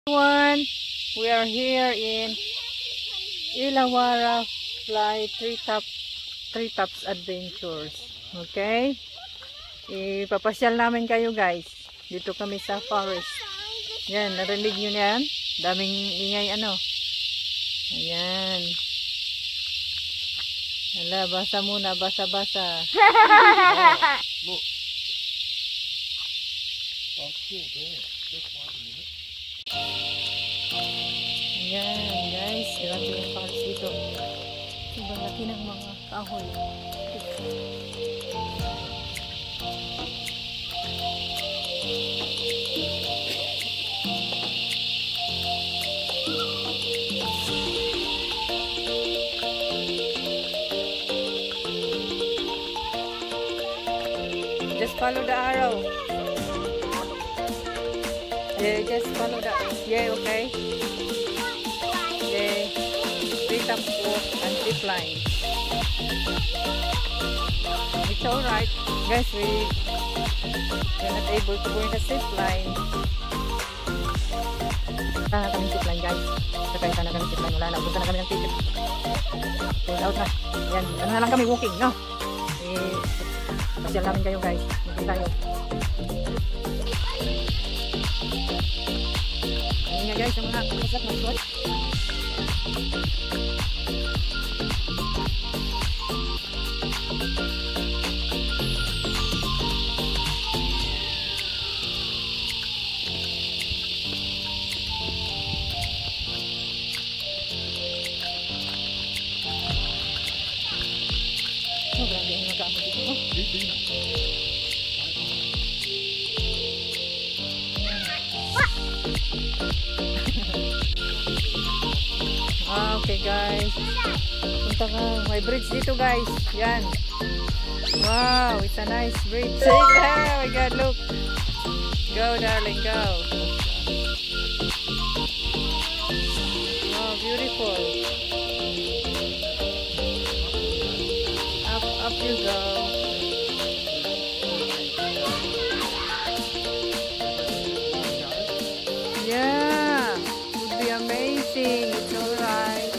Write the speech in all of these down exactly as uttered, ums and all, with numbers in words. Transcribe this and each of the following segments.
Everyone, we are here in Illawarra Fly Treetop Treetops Adventures. Okay? Ipapasyal namin kayo guys. Dito kami sa forest. Yan, narinig nyo na yan? Daming ingay ano. Ayan. Hala, basa muna, basa-basa. Look. Oh, cool, good. Just one minute. Ayan guys, grabe yung forest dito. Sobrang laki ng mga kahoy. Just follow the arrow. Yeah, just follow the. Yeah, okay. Yeah, treetop walk and zip line. It's all right, guys. We we're not able to go in the zip line. Wala na kami zip line, guys. Sakay na kami zip line. Wala na. Ubus na kami ng ticket. Pull out na. Yan. Ano na lang kami walking, no? Eh, pasyal namin kayo, guys. Walking tayo. Ayan nga, guys. Ang mga kasak na short. Oh, grabe yung nag-aabot dito. Oh. Ah, okay guys. Punta ka. May bridge dito guys. Yan. Wow, it's a nice bridge. Say, oh my God, look. Go darling, go. Wow, beautiful. Up, up you go. Yeah, would be amazing. It's alright.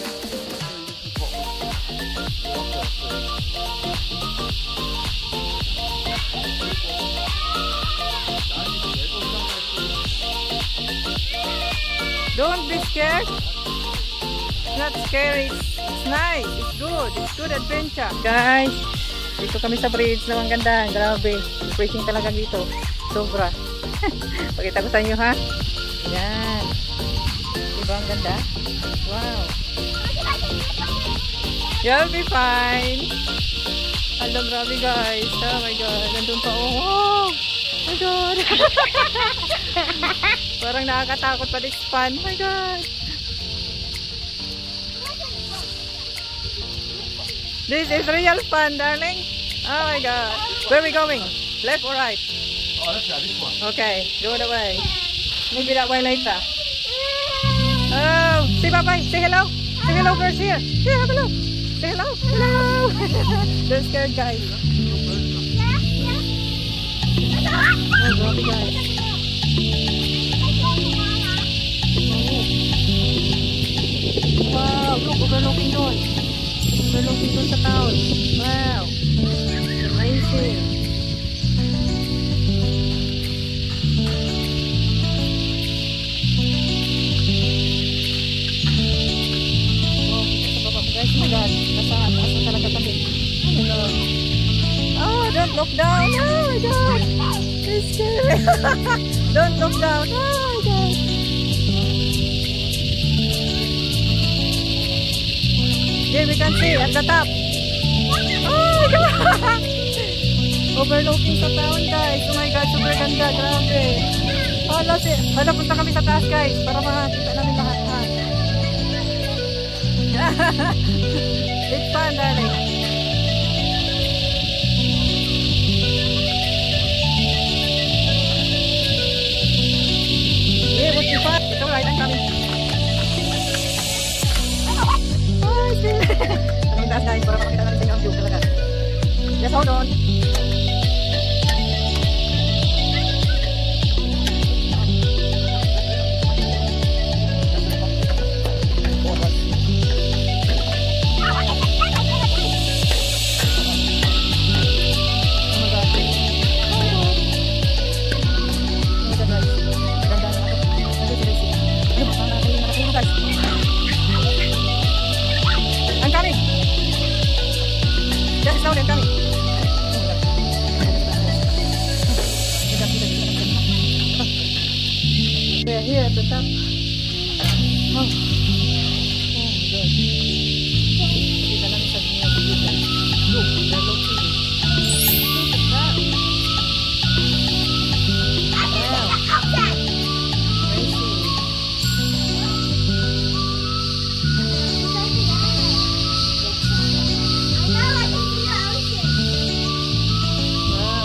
Don't be scared. It's not scary. It's, it's nice. It's good. It's good adventure. Guys, dito kami sa bridge na ang ganda. Grabe. Refreshing talaga dito. Sobra. Pakita ko sa inyo ha. Yan. Diba ang ganda? Wow. You'll be fine. Hello, grabe guys. Oh my God. Nandun pa. Oh my God. Parang nakakatakot pa this fun. Oh my God. This is real fun, darling. Oh my God. Where are we going? Left or right? Oh, let's try this one. Okay, go that way. Maybe that way later. Oh, say bye-bye. Say hello. Say hello first here. Say hello. Say hello. Hello. Don't scare guys. Oh, grabe guys. Wow, look, overlooking doon. Overlooking doon sa town. Wow. Amazing. Guys, oh my God, nasa taas na talaga kami. Oh, don't look down. Oh my God, it's scary. Don't look down. Oh my God. Here we can see at the top. Oh my God. Overlooking sa town guys. Oh my God, super ganda. Grabe. Hala, si, hala, punta kami sa taas guys para makakita namin lahat ha. It's fun, darling. Yeah, what's your fun? It's alright, I'm coming. Oh, still. Anong taas guys para makakita namin sa inyo ang view talaga. Just hold on. Oh. Oh my God. Kita lang sa niya video guys. Look, they're looking. Look at that. Wow. Amazing. Wow.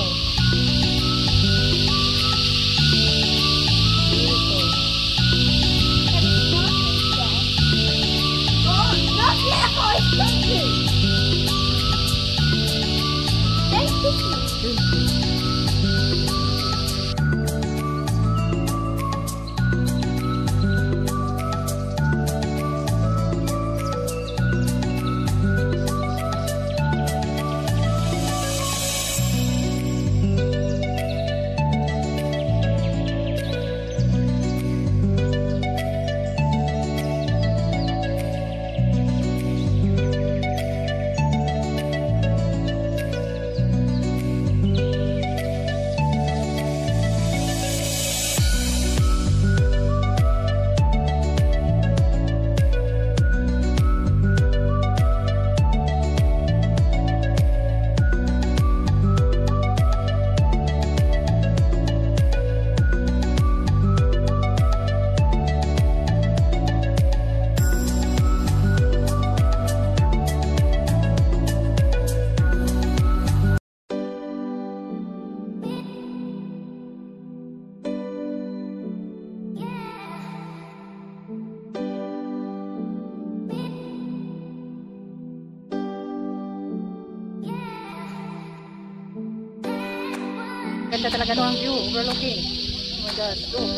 Ganda talaga no ang view, overlooking. Oh my God, look.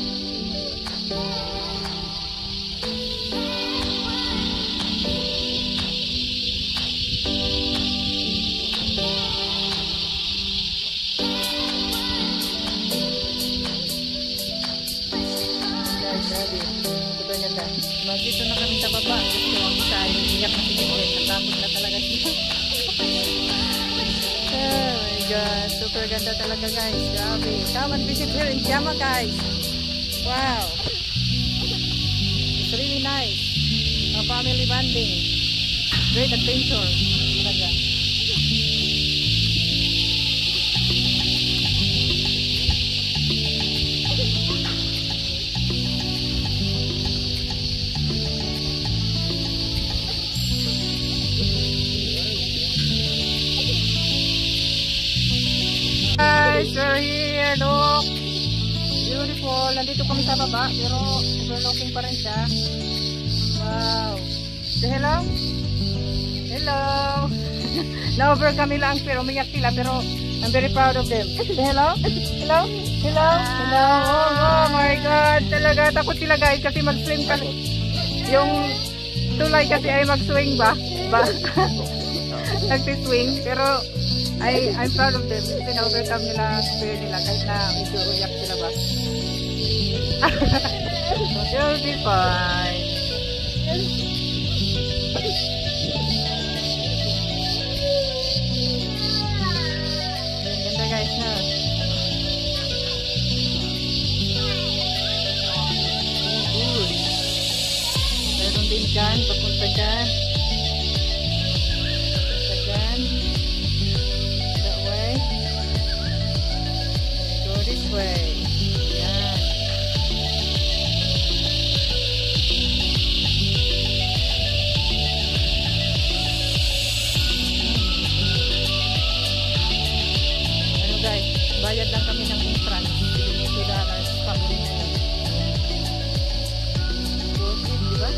Guys, grabe. Super ganda. Magdito na kami sa baba. Gusto ang isa ay iyak na sinigit. Natapos na talaga siya. Oh my God, super ganda talaga guys. Grabe. Come and visit here in Kiama guys. Wow. It's really nice. A family bonding. Great adventure. Talaga. Guys, we're here. Look. Beautiful. Nandito kami sa baba. Pero overlooking pa rin siya. Wow. Say hello. Hello. Na-over kami lang pero umiyak sila. Pero I'm very proud of them. Say hello. Hello. Hello. Hello. Oh, oh my God. Talaga takot sila guys kasi mag-swim ka. Yung tulay kasi ay mag-swing ba? Ba? Nag-swing. Pero I, I'm proud of them. Pina-overcome nila ang fear nila kahit na medyo uyak sila ba. You'll be fine. Ganda guys na. Good. Meron din dyan, papunta dyan. Papunta dyan. This way. Yan. Ano guys, bayad lang kami ng entrance. Sila na family na yan. Good, diba?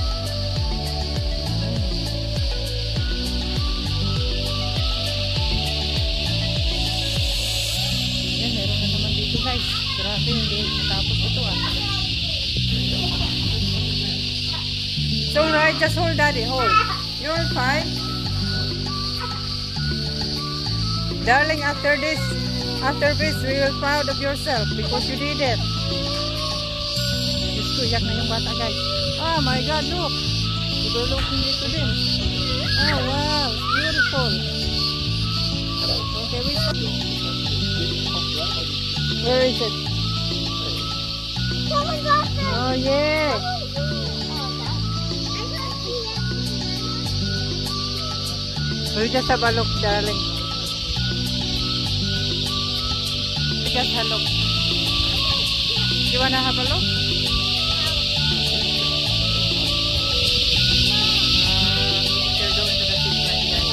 Guys, grabe hindi tapos ito ah. So right, just hold daddy, hold. You're fine. Darling, after this, after this, we will proud of yourself because you did it. Gusto, iyak na yung bata guys. Oh my God, look. You're looking dito din. Oh wow, beautiful. Okay, we Where is it? Oh yeah. We just have a look, darling. We just have a look. You wanna have a look? You're going to the zip line, guys.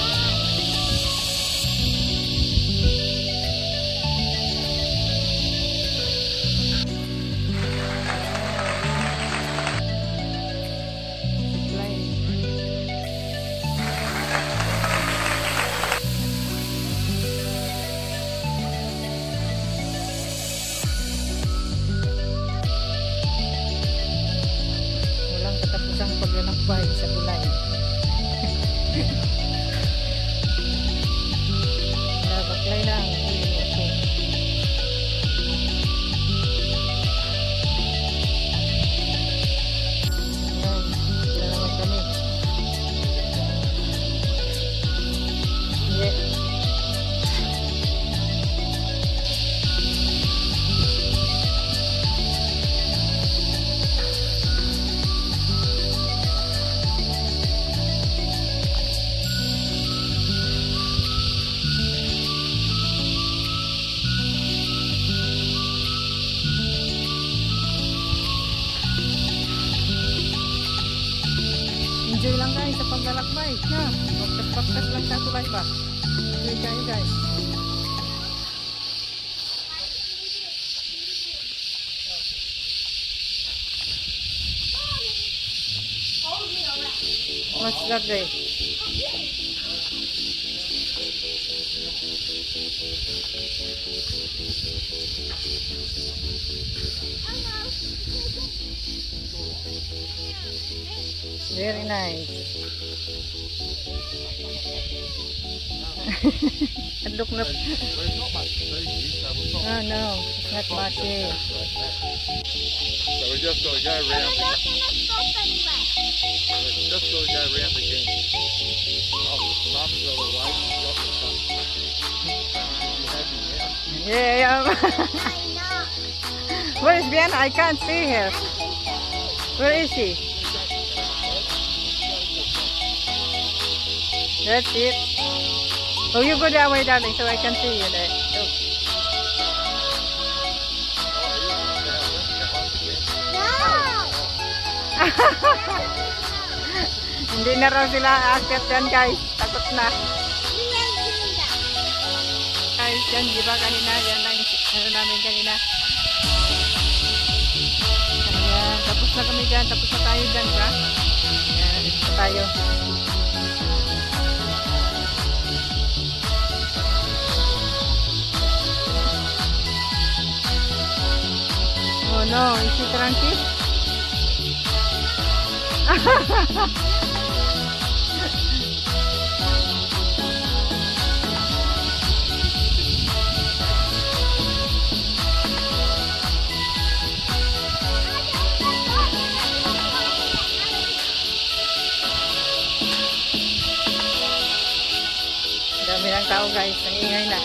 Zip line. Walang katapusang paglalakbay sa tulay. Baklay lang. Ayan, sila naman kami. Yeah. Enjoy lang guys sa paglalakbay. Ha? Pagkas-pagkas lang sa tulay ba? Enjoy kayo guys. What's that day? Very nice. And look, look. There's not much to do, so we've got Oh no, it's not much here. So we just got to go round We're not again. gonna stop anywhere. We've just got to go round again. Oh, Mum's got a way. Got the sun. You happy now? Yeah, yeah. I know. Where is Vienna? I can't see her. Where is she? That's it. Oh, you go that way, darling, so I can see you there. Look. No! Hindi na raw sila aakyat dyan, guys. Takot na. We ain't doing that. Guys, yan, di ba kanina? Yan lang, ano namin kanina. Ayan, tapos na kami dyan. Tapos na tayo dyan, ha? Ayan, ito tayo. Oh no, is she tranquil? Dami ng tao guys, nangingay na.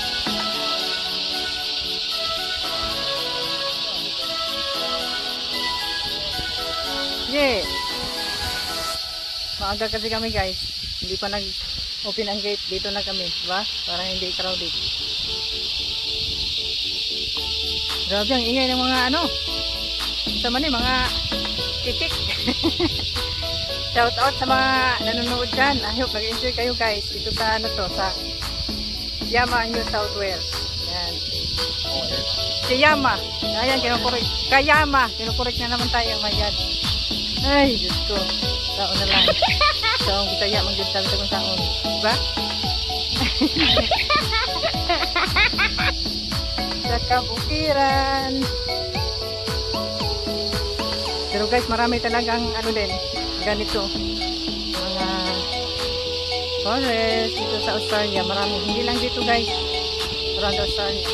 Yeah. Maaga kasi kami guys. Hindi pa nag-open ang gate. Dito na kami, diba? Para hindi crowded. Grabe ang ingay ng mga ano. Sa man eh, mga titik. Shout out sa mga nanonood dyan. I hope nag-enjoy kayo guys. Ito sa ano to, sa Yama, New South Wales. Yan. Si Yama. Ayan, kinukorek. Kayama. Kinukorek na naman tayo. Mayan. Ay, Diyos ko. Taon na lang. Taon kita ya, mag-judge kung taon. Diba? Sa kabukiran. Pero guys, marami talagang ano din. Ganito. Mga forest dito sa Australia. Marami. Hindi lang dito guys. Around Australia.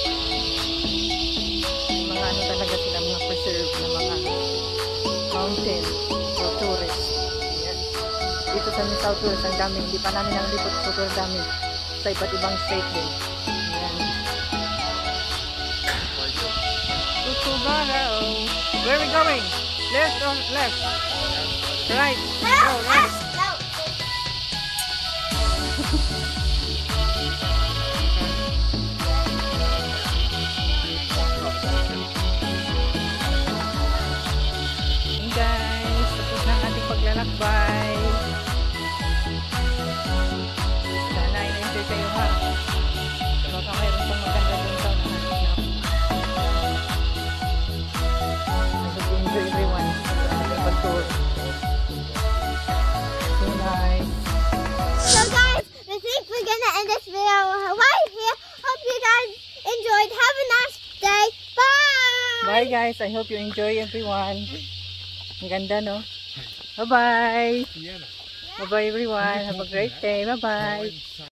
Mga ano talaga sila. Mga preserved na mga mountain for tourists. Yan. Dito sa New South Wales, ang dami. Hindi pa namin ang lipot super dami sa iba't ibang state din. Yan. Tutubara. Oh. Where are we going? Left or left? Right. No! Oh, right. No! Hey guys, tapos na ang ating paglalakbay. Sana ay na-enjoy kayo ha. Baka mayroon pang maganda doon sa nahanap. Enjoy everyone sa ating pag-tour. So nice. So guys, I think we're gonna end this video right here. Hope you guys enjoyed. Have a nice day. Bye. Bye guys, I hope you enjoy everyone. Ang ganda no? Bye bye. Yeah. Bye bye everyone. Have a great day. Bye bye.